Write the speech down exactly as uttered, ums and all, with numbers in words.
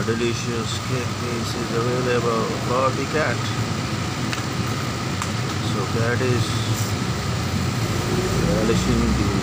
delicious cake piece is available for the cat. So cat is relishing the